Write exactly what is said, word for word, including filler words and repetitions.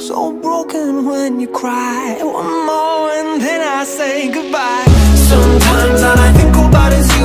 So broken when you cry. One more and then I say goodbye.